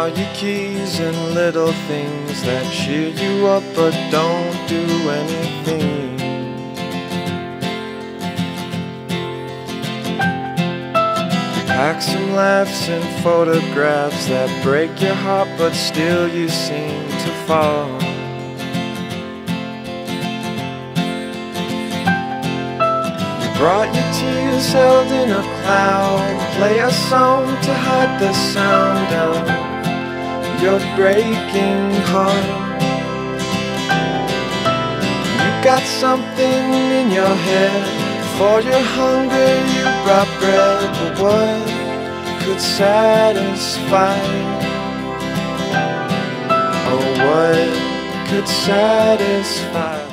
all your keys and little things that cheer you up but don't do anything. You pack some laughs and photographs that break your heart, but still you seem to fall. Brought your tears held in a cloud, play a song to hide the sound of your breaking heart. You got something in your head, for your hunger you brought bread, but what could satisfy? Oh, what could satisfy?